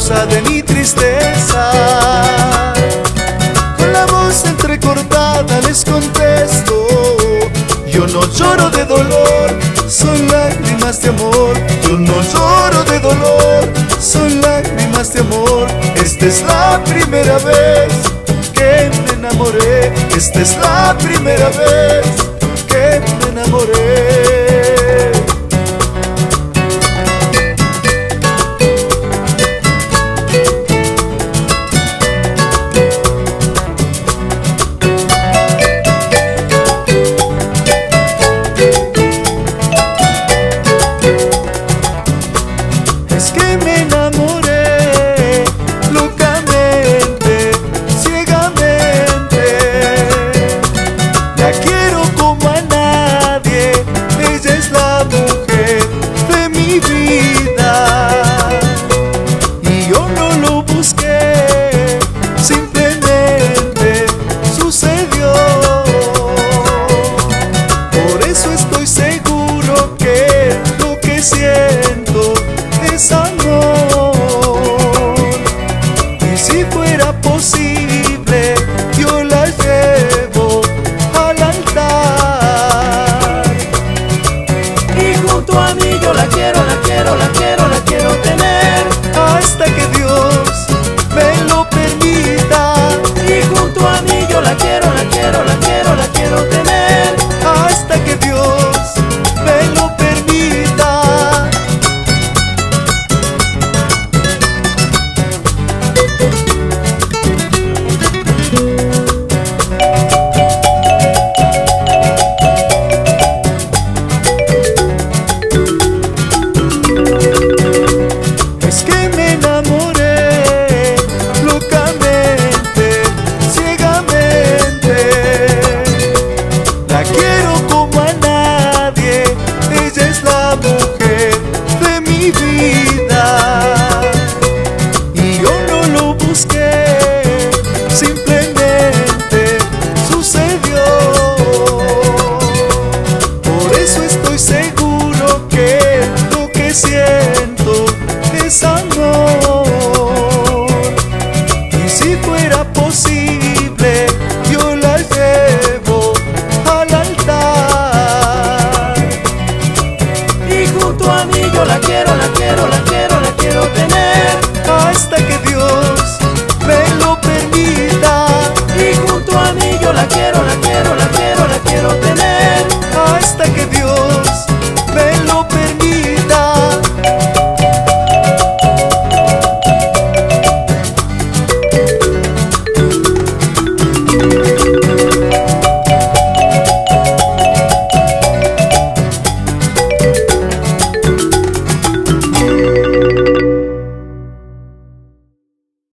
causa de mi tristeza. Con la voz entrecortada les contesto: yo no lloro de dolor, son lágrimas de amor. Yo no lloro de dolor, son lágrimas de amor. Esta es la primera vez que me enamoré. Esta es la primera vez que me enamoré.